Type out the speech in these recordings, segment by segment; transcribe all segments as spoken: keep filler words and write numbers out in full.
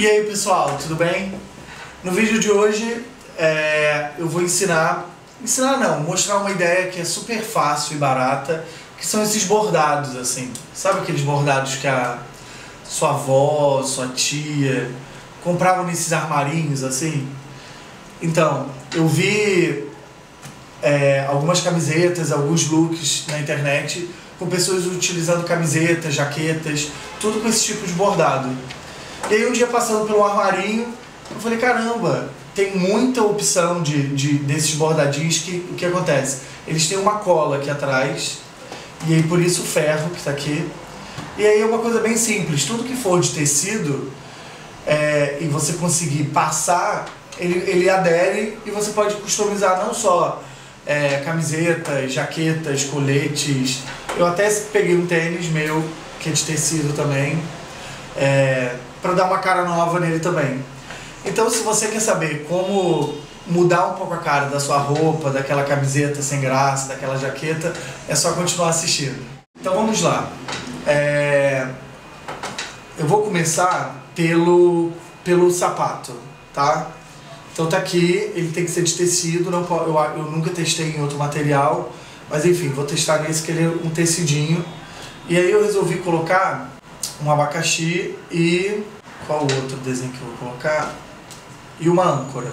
E aí pessoal, tudo bem? No vídeo de hoje é, eu vou ensinar, ensinar não, mostrar uma ideia que é super fácil e barata, que são esses bordados assim. Sabe aqueles bordados que a sua avó, sua tia compravam nesses armarinhos assim? Então, eu vi é, algumas camisetas, alguns looks na internet com pessoas utilizando camisetas, jaquetas, tudo com esse tipo de bordado. E aí um dia passando pelo armarinho, eu falei, caramba, tem muita opção de, de, desses bordadinhos que o que acontece? Eles têm uma cola aqui atrás, e aí por isso o ferro que está aqui. E aí é uma coisa bem simples, tudo que for de tecido é, e você conseguir passar, ele, ele adere e você pode customizar não só é, camisetas, jaquetas, coletes. Eu até peguei um tênis meu, que é de tecido também, é, para dar uma cara nova nele também. Então, se você quer saber como mudar um pouco a cara da sua roupa, daquela camiseta sem graça, daquela jaqueta, é só continuar assistindo. Então vamos lá. É... Eu vou começar pelo, pelo sapato, tá? Então tá aqui, ele tem que ser de tecido, não pode, eu, eu nunca testei em outro material, mas enfim, vou testar nesse que ele é um tecidinho. E aí eu resolvi colocar um abacaxi e... qual o outro desenho que eu vou colocar? E uma âncora.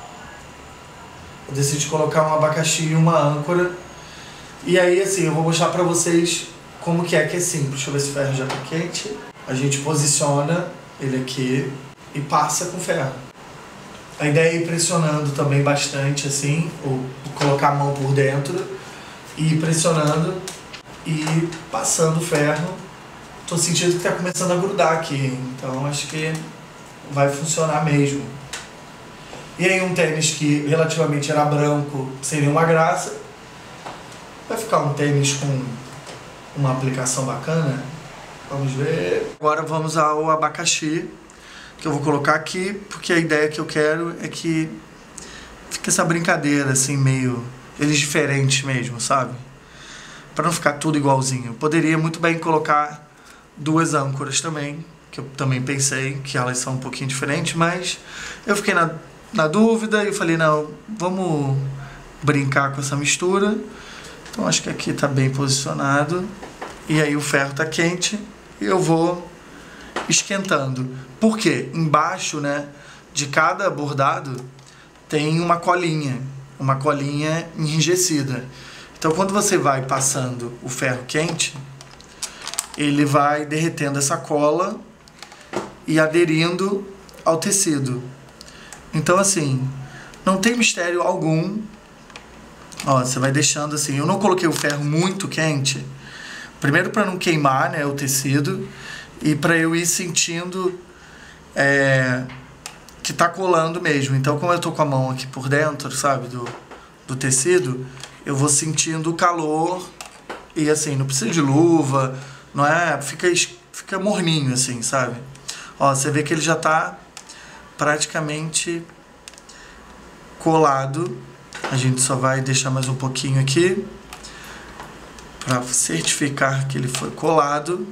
Eu decidi colocar um abacaxi e uma âncora. E aí assim, eu vou mostrar pra vocês como que é que é simples. Deixa eu ver se o ferro já tá quente. A gente posiciona ele aqui e passa com ferro. A ideia é ir pressionando também bastante assim, ou colocar a mão por dentro e ir pressionando e passando o ferro. Tô sentindo que tá começando a grudar aqui, então acho que vai funcionar mesmo. E aí um tênis que relativamente era branco, seria uma graça. Vai ficar um tênis com uma aplicação bacana. Vamos ver. Agora vamos ao abacaxi, que eu vou colocar aqui, porque a ideia que eu quero é que fique essa brincadeira assim, meio... eles diferentes mesmo, sabe? Para não ficar tudo igualzinho. Eu poderia muito bem colocar duas âncoras também, que eu também pensei que elas são um pouquinho diferentes, mas eu fiquei na, na dúvida e eu falei, não, vamos brincar com essa mistura. Então acho que aqui tá bem posicionado. E aí o ferro tá quente e eu vou esquentando. Por quê? Embaixo, né, de cada bordado tem uma colinha, uma colinha enrijecida. Então quando você vai passando o ferro quente, ele vai derretendo essa cola e aderindo ao tecido. Então assim, não tem mistério algum. Ó, você vai deixando assim, eu não coloquei o ferro muito quente, primeiro para não queimar, né, o tecido, e para eu ir sentindo é, que tá colando mesmo. Então como eu tô com a mão aqui por dentro, sabe, do, do tecido, eu vou sentindo o calor e assim, não precisa de luva, não é? Fica, fica morninho assim, sabe? Ó, você vê que ele já tá praticamente colado. A gente só vai deixar mais um pouquinho aqui para certificar que ele foi colado.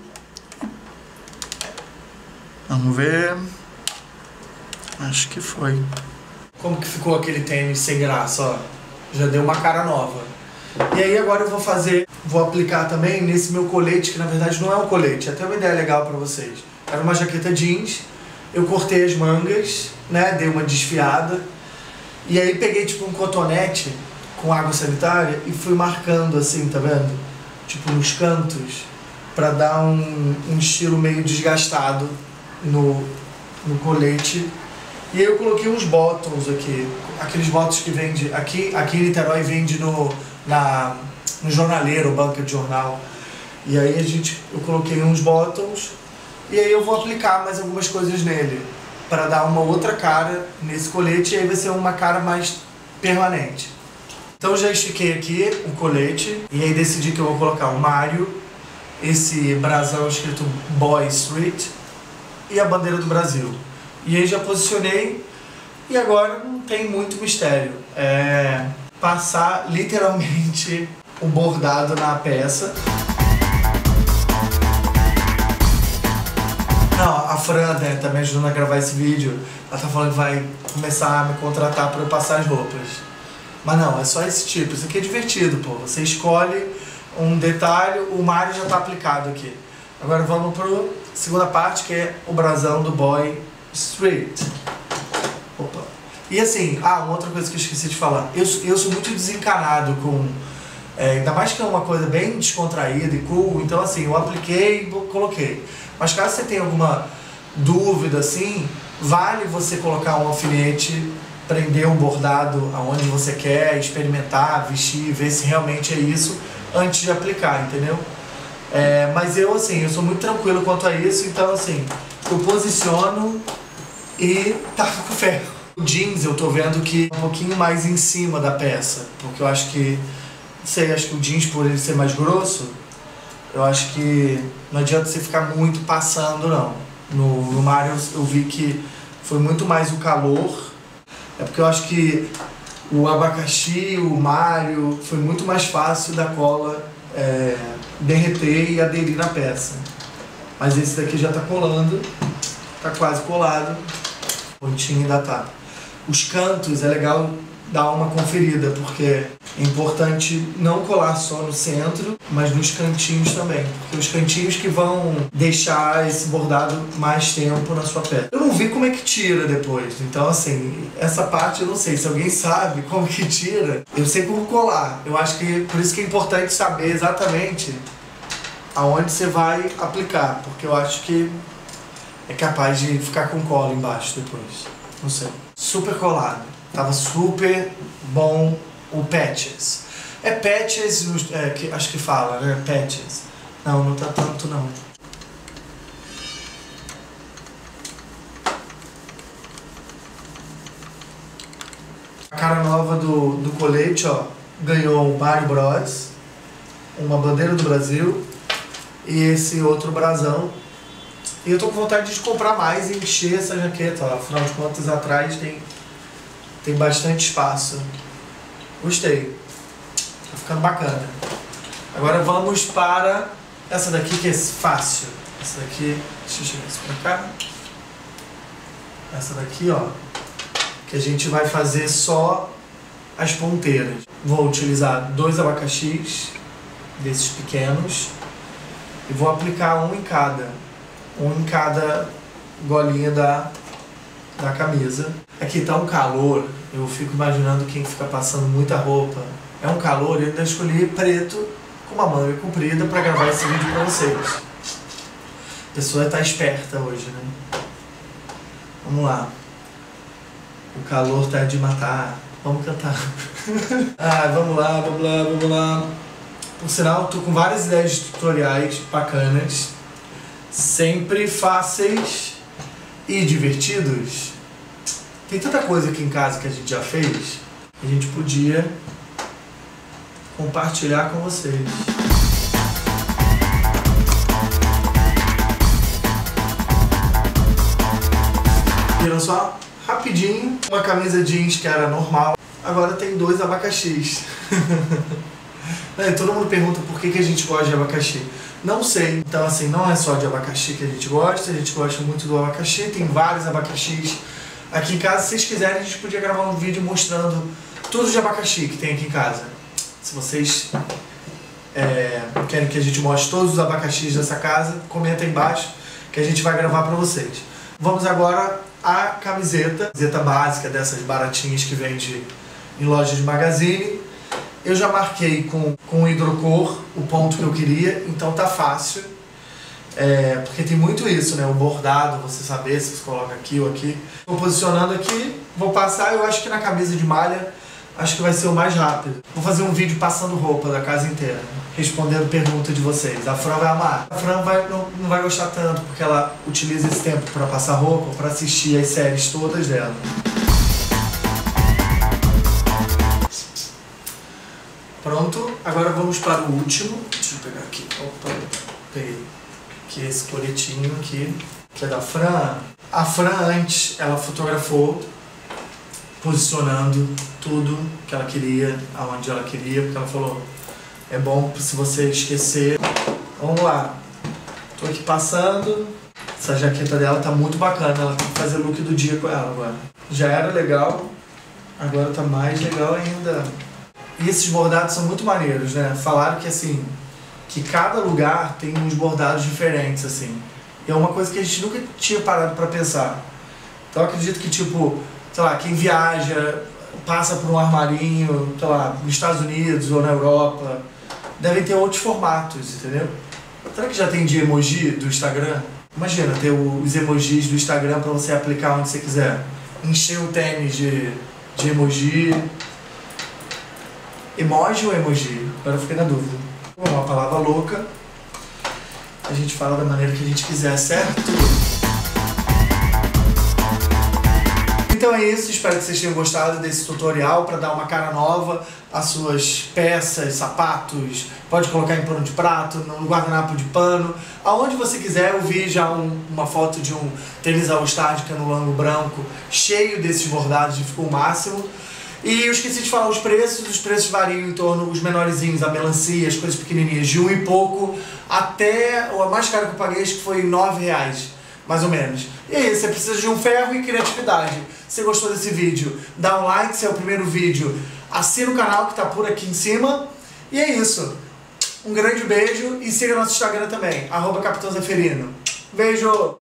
Vamos ver. Acho que foi. Como que ficou aquele tênis sem graça, ó? Já deu uma cara nova. E aí agora eu vou fazer, vou aplicar também nesse meu colete, que na verdade não é um colete, é até uma ideia legal pra vocês. Era uma jaqueta jeans, eu cortei as mangas, né, dei uma desfiada, e aí peguei tipo um cotonete com água sanitária e fui marcando assim, tá vendo? Tipo nos cantos, pra dar um, um estilo meio desgastado no, no colete. E aí eu coloquei uns bottoms aqui, aqueles bottoms que vende aqui, aqui em Niterói vende no, na, no jornaleiro, banca de jornal. E aí a gente, eu coloquei uns bottoms e aí eu vou aplicar mais algumas coisas nele para dar uma outra cara nesse colete, e aí vai ser uma cara mais permanente. Então já estiquei aqui o colete e aí decidi que eu vou colocar o Mario, esse brasão escrito Boy Street e a bandeira do Brasil. E aí já posicionei e agora não tem muito mistério. É passar literalmente o bordado na peça. Não, a Fran, né, tá me ajudando a gravar esse vídeo. Ela tá falando que vai começar a me contratar pra eu passar as roupas. Mas não, é só esse tipo. Isso aqui é divertido, pô. Você escolhe um detalhe, o Mario já tá aplicado aqui. Agora vamos pra segunda parte, que é o brasão do Boy Street. Opa. E assim, ah, uma outra coisa que eu esqueci de falar. Eu, eu sou muito desencanado com... É, ainda mais que é uma coisa bem descontraída e cool. Então assim, eu apliquei e coloquei. Mas caso você tenha alguma dúvida assim, vale você colocar um alfinete, prender um bordado aonde você quer, experimentar, vestir, ver se realmente é isso antes de aplicar, entendeu? É, mas eu assim, eu sou muito tranquilo quanto a isso, então assim, eu posiciono e taco com ferro. O jeans eu tô vendo que é um pouquinho mais em cima da peça, porque eu acho que, não sei, acho que o jeans por ele ser mais grosso, eu acho que não adianta você ficar muito passando não. No, no Mario eu vi que foi muito mais o calor, é porque eu acho que o abacaxi, o Mario, foi muito mais fácil da cola é, derreter e aderir na peça. Mas esse daqui já tá colando, tá quase colado, o pontinho ainda tá. Os cantos é legal dar uma conferida, porque é importante não colar só no centro, mas nos cantinhos também, porque os cantinhos que vão deixar esse bordado mais tempo na sua peça. Eu não vi como é que tira depois, então assim, essa parte eu não sei, se alguém sabe como que tira, eu sei como colar. Eu acho que por isso que é importante saber exatamente aonde você vai aplicar, porque eu acho que é capaz de ficar com cola embaixo depois, não sei. Super colado. Tava super bom o Patches. É Patches, é, que, acho que fala, né? Patches. Não, não tá tanto não. A cara nova do, do colete, ó, ganhou o Mario Bros, uma bandeira do Brasil e esse outro brasão. E eu tô com vontade de comprar mais e encher essa jaqueta, ó. Afinal de contas, atrás tem... Tem bastante espaço. Gostei. Tá ficando bacana. Agora vamos para essa daqui que é fácil. Essa daqui, deixa eu chegar isso pra cá. Essa daqui, ó, que a gente vai fazer só as ponteiras. Vou utilizar dois abacaxis desses pequenos e vou aplicar um em cada. Um em cada golinha da, da camisa. Aqui tá um calor, eu fico imaginando quem fica passando muita roupa. É um calor, eu ainda escolhi preto com uma manga comprida para gravar esse vídeo para vocês. A pessoa tá esperta hoje, né? Vamos lá. O calor tá de matar. Vamos cantar. Ah, vamos lá, vamos lá, vamos lá. Por sinal, tô com várias ideias de tutoriais bacanas, sempre fáceis e divertidos. Tem tanta coisa aqui em casa que a gente já fez, que a gente podia compartilhar com vocês. Viram só? Rapidinho, uma camisa jeans que era normal, agora tem dois abacaxis. Todo mundo pergunta por que que a gente gosta de abacaxi. Não sei, então assim, não é só de abacaxi que a gente gosta, a gente gosta muito do abacaxi, tem vários abacaxis. Aqui em casa, se vocês quiserem, a gente podia gravar um vídeo mostrando tudo de abacaxi que tem aqui em casa. Se vocês é, querem que a gente mostre todos os abacaxis dessa casa, comenta aí embaixo que a gente vai gravar pra vocês. Vamos agora à camiseta, camiseta básica dessas baratinhas que vende em loja de magazine. Eu já marquei com, com hidrocor o ponto que eu queria, então tá fácil. É, porque tem muito isso, né? O bordado, você saber se você coloca aqui ou aqui. Vou posicionando aqui, vou passar, eu acho que na camisa de malha, acho que vai ser o mais rápido. Vou fazer um vídeo passando roupa da casa inteira, respondendo perguntas de vocês. A Fran vai amar. A Fran vai, não, não vai gostar tanto, porque ela utiliza esse tempo para passar roupa, para assistir as séries todas dela. Pronto, agora vamos para o último. Deixa eu pegar aqui. Opa, peguei. Que é esse coletinho aqui, que é da Fran. A Fran antes, ela fotografou posicionando tudo que ela queria, aonde ela queria, porque ela falou, é bom se você esquecer. Vamos lá. Tô aqui passando, Essa jaqueta dela tá muito bacana, ela tem que fazer look do dia com ela agora. Já era legal, agora tá mais legal ainda. E esses bordados são muito maneiros, né? Falaram que assim, que cada lugar tem uns bordados diferentes, assim. E é uma coisa que a gente nunca tinha parado pra pensar. Então eu acredito que, tipo, sei lá, quem viaja, passa por um armarinho, sei lá, nos Estados Unidos ou na Europa, devem ter outros formatos, entendeu? Será que já tem de emoji do Instagram? Imagina ter os emojis do Instagram pra você aplicar onde você quiser. Encher o tênis de, de emoji. Emoji ou emoji? Agora eu fiquei na dúvida. Uma palavra louca. A gente fala da maneira que a gente quiser, certo? Então é isso, espero que vocês tenham gostado desse tutorial para dar uma cara nova às suas peças, sapatos, pode colocar em pano de prato, no guardanapo de pano, aonde você quiser. Eu vi já um, uma foto de um tênis All-Star de cano branco cheio desses bordados e ficou o máximo. E eu esqueci de falar os preços, os preços variam em torno, os menorzinhos, a melancia, as coisas pequenininhas, de um e pouco, até, a mais cara que eu paguei acho que foi nove reais, mais ou menos. E aí, você precisa de um ferro e criatividade. Se você gostou desse vídeo, dá um like, se é o primeiro vídeo, assina o canal que tá por aqui em cima. E é isso. Um grande beijo e siga nosso Instagram também, arroba Capitão Zeferino. Beijo!